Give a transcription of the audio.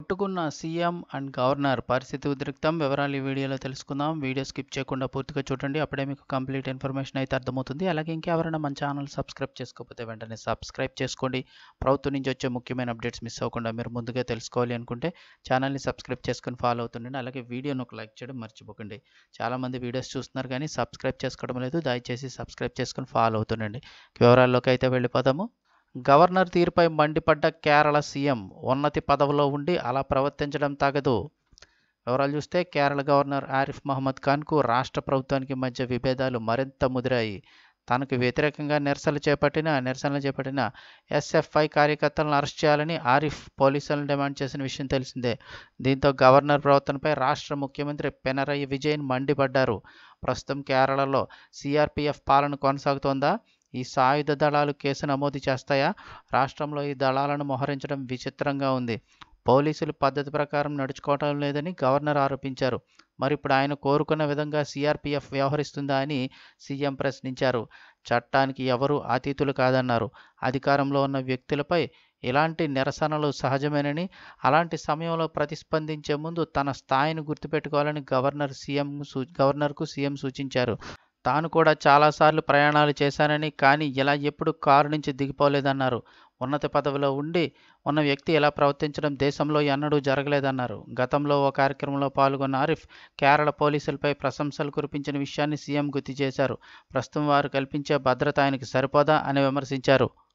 కొట్టుకున్న CM and governor పరిస్థితి ఉద్రిక్తం. వివరాలు ఈ వీడియోలో తెలుసుకుందాం. వీడియో స్కిప్ చేయకుండా పూర్తిగా చూడండి. అప్పుడే మీకు కంప్లీట్ ఇన్ఫర్మేషన్ అయితే అర్థమవుతుంది. అలాగే ఇంకెవరైనా మన ఛానల్ సబ్స్క్రైబ్ చేసుకోకపోతే వెంటనే సబ్స్క్రైబ్ చేసుకోండి. ప్రభుత్వం నుంచి వచ్చే ముఖ్యమైన అప్డేట్స్ మిస్ అవ్వకుండా మీరు ముందుగా తెలుసుకోవాలి అనుకుంటే ఛానల్ని సబ్స్క్రైబ్ చేసుకొని ఫాలో అవుతుండండి. అలాగే వీడియోను ఒక లైక్ చేయడం మర్చిపోకండి. చాలామంది వీడియోస్ చూస్తున్నారు కానీ సబ్స్క్రైబ్ చేసుకోవడం లేదు. దయచేసి సబ్స్క్రైబ్ చేసుకొని ఫాలో అవుతుండండి. వివరాల్లోకి అయితే వెళ్ళిపోదాము. గవర్నర్ తీరుపై మండిపడ్డ కేరళ సీఎం, ఉన్నతి పదవిలో ఉండి అలా ప్రవర్తించడం తగదు. వివరాలు చూస్తే కేరళ గవర్నర్ ఆరిఫ్ మహమ్మద్ ఖాన్కు రాష్ట్ర ప్రభుత్వానికి మధ్య విభేదాలు మరింత ముదిరాయి. తనకు వ్యతిరేకంగా నిరసనలు చేపట్టిన ఎస్ఎఫ్ఐ కార్యకర్తలను అరెస్ట్ చేయాలని ఆరిఫ్ పోలీసులను డిమాండ్ చేసిన విషయం తెలిసిందే. దీంతో గవర్నర్ ప్రవర్తనపై రాష్ట్ర ముఖ్యమంత్రి పినరయి విజయన్ మండిపడ్డారు. ప్రస్తుతం కేరళలో సిఆర్పిఎఫ్ పాలన కొనసాగుతోందా? ఈ సాయుధ దళాలు కేసు నమోదు చేస్తాయా? రాష్ట్రంలో ఈ దళాలను మోహరించడం విచిత్రంగా ఉంది. పోలీసులు పద్ధతి ప్రకారం నడుచుకోవటం లేదని గవర్నర్ ఆరోపించారు. మరి ఇప్పుడు ఆయన కోరుకున్న విధంగా సిఆర్పిఎఫ్ వ్యవహరిస్తుందా అని సీఎం ప్రశ్నించారు. చట్టానికి ఎవరూ అతీతులు కాదన్నారు. అధికారంలో ఉన్న వ్యక్తులపై ఇలాంటి నిరసనలు సహజమేనని, అలాంటి సమయంలో ప్రతిస్పందించే ముందు తన స్థాయిని గుర్తుపెట్టుకోవాలని గవర్నర్కు సీఎం సూచించారు. తాను కూడా చాలాసార్లు ప్రయాణాలు చేశానని, కానీ ఇలా ఎప్పుడు కారు నుంచి దిగిపోలేదన్నారు. ఉన్నత పదవిలో ఉండి ఉన్న వ్యక్తి ఇలా ప్రవర్తించడం దేశంలో ఎన్నడూ జరగలేదన్నారు. గతంలో ఓ కార్యక్రమంలో పాల్గొన్న ఆరిఫ్ కేరళ పోలీసులపై ప్రశంసలు కురిపించిన విషయాన్ని సీఎం గుర్తు చేశారు. ప్రస్తుతం వారు కల్పించే భద్రత ఆయనకు సరిపోదా అని విమర్శించారు.